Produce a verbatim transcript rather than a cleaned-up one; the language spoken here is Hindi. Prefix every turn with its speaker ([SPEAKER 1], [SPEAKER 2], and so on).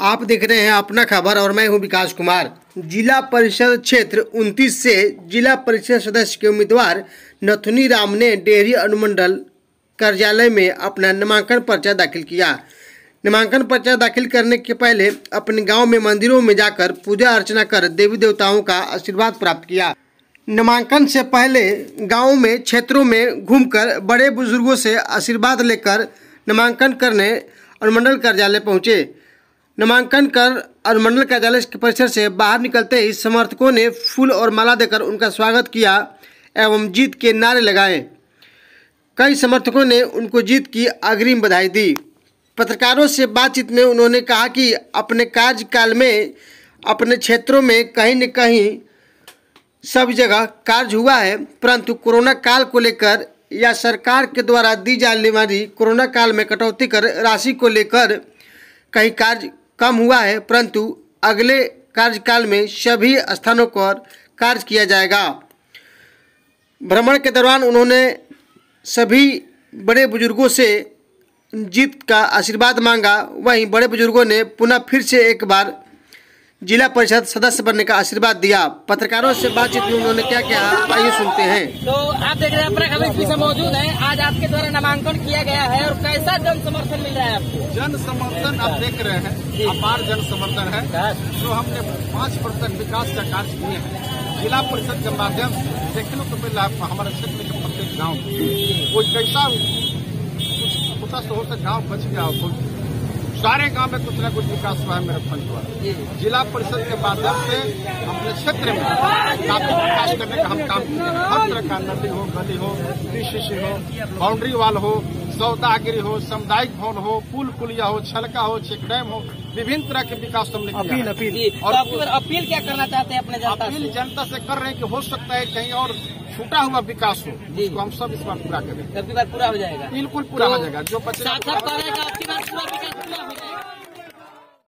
[SPEAKER 1] आप देख रहे हैं अपना खबर और मैं हूं विकास कुमार। जिला परिषद क्षेत्र उनतीस से जिला परिषद सदस्य के उम्मीदवार नथुनी राम ने डेहरी अनुमंडल कार्यालय में अपना नामांकन पर्चा दाखिल किया। नामांकन पर्चा दाखिल करने के पहले अपने गांव में मंदिरों में जाकर पूजा अर्चना कर देवी देवताओं का आशीर्वाद प्राप्त किया। नामांकन से पहले गांव में क्षेत्रों में घूमकर बड़े बुजुर्गों से आशीर्वाद लेकर नामांकन करने अनुमंडल कार्यालय पहुंचे। नामांकन कर अनुमंडल कार्यालय के परिसर से बाहर निकलते ही समर्थकों ने फूल और माला देकर उनका स्वागत किया एवं जीत के नारे लगाए। कई समर्थकों ने उनको जीत की अग्रिम बधाई दी। पत्रकारों से बातचीत में उन्होंने कहा कि अपने कार्यकाल में अपने क्षेत्रों में कहीं न कहीं सब जगह कार्य हुआ है, परंतु कोरोना काल को लेकर या सरकार के द्वारा दी जाने वाली कोरोना काल में कटौती कर राशि को लेकर कहीं कार्य कम हुआ है, परंतु अगले कार्यकाल में सभी स्थानों पर कार्य किया जाएगा। भ्रमण के दौरान उन्होंने सभी बड़े बुजुर्गों से जीत का आशीर्वाद मांगा। वहीं बड़े बुजुर्गों ने पुनः फिर से एक बार जिला परिषद सदस्य बनने का आशीर्वाद दिया। पत्रकारों से बातचीत में उन्होंने क्या कहा, आइए सुनते हैं।
[SPEAKER 2] तो आप देख रहे हैं अपना खबर इसमें मौजूद है। आज आपके द्वारा नामांकन किया गया है और कैसा जन समर्थन मिल रहा है आपको?
[SPEAKER 3] जन समर्थन आप देख रहे हैं, अपार जन समर्थन है। जो हमने पाँच प्रतिशत विकास का कार्य किए हैं जिला परिषद के माध्यम से देखने को मिल रहा है। हमारे क्षेत्र के प्रत्येक गाँव कोई कैसा कुछ छोटा सा हो सकता गाँव बच गया, सारे गांव में कुछ न कुछ विकास हुआ है मेरे फंड द्वारा। जिला परिषद के माध्यम से अपने क्षेत्र में काफी विकास करने का हम काम किए हैं। हर तरह का नदी हो, गली हो, पीसीसी हो, बाउंड्री वाल हो, सौदागिरी हो, सामुदायिक भवन हो, पुल पुलिया हो, छलका हो, चेक डैम हो, विभिन्न तरह के विकास हमने किया है।
[SPEAKER 2] अपील और अपील क्या करना चाहते हैं अपने जनता
[SPEAKER 3] अपील जनता से कर रहे हैं कि हो सकता है कहीं और छूटा हुआ विकास हो, तो हम सब इस बार पूरा करें।
[SPEAKER 2] अगली बार पूरा हो जाएगा,
[SPEAKER 3] बिल्कुल पूरा हो जाएगा। जो
[SPEAKER 2] बच्चे